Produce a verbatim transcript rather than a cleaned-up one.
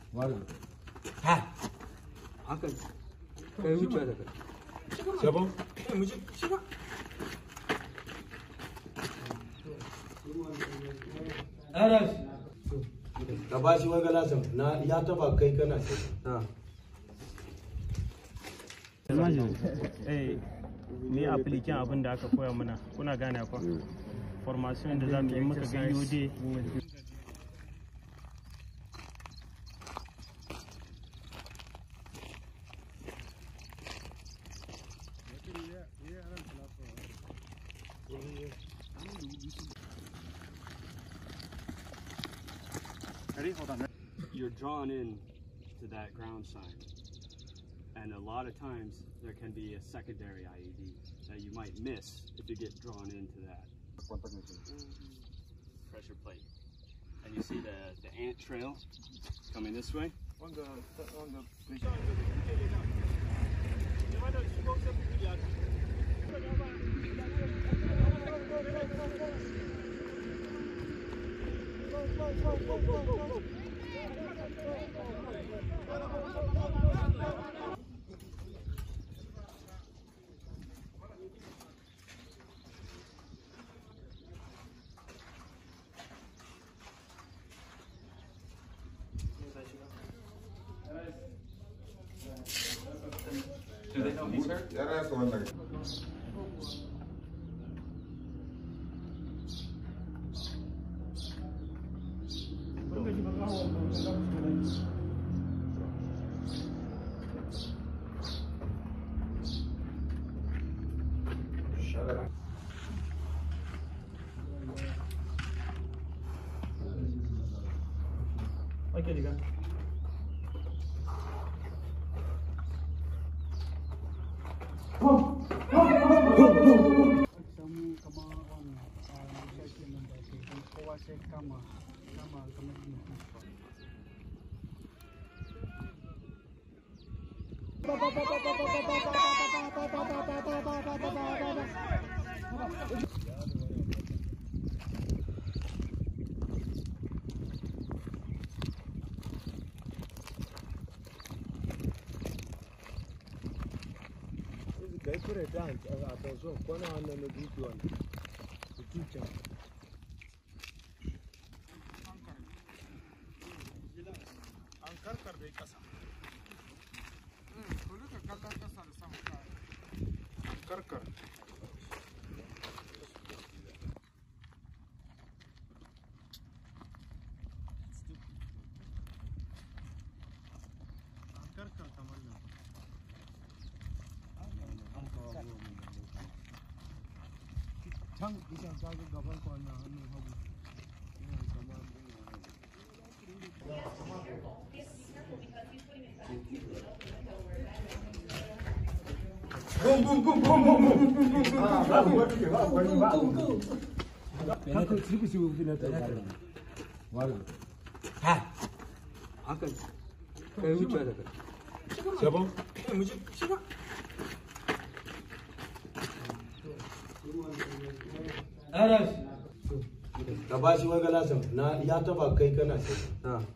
Ha. Haka. Kai wuce da kai. Sabon? Eh, mu je. Shiga. Aras. Ka ba shi wanga lasan na ya taba kai kana sai. Ha. Eh, ni application abin da aka koya mana. Kuna gane kwa? Formation da za mu yi muka ga U D. Ready? Hold on. You're drawn in to that ground sign. And a lot of times there can be a secondary I E D that you might miss if you get drawn into that. Pressure plate. And you see the, the ant trail coming this way? Do they know he's hurt? Yeah, that's the one thing. Shut up. Okay, you go. They put it down. Attention, qu'on a un groupe one. The teacher. Ankar kar de kasa. Hmm, kulu ka kalla kasa da sama ka. Ankar kar. Ankar kar kamar nan. Can bisa kaga gaban kwana hannun hagu yana kama boom boom boom boom boom boom boom boom ah babu wani ke ba wani ba haka tripi su fina ta wala ha haka kai wuce da kai sabon eh mu je shiga Aras. Ka ba shi wanga lasan na ya taba kai kana sai. Ha.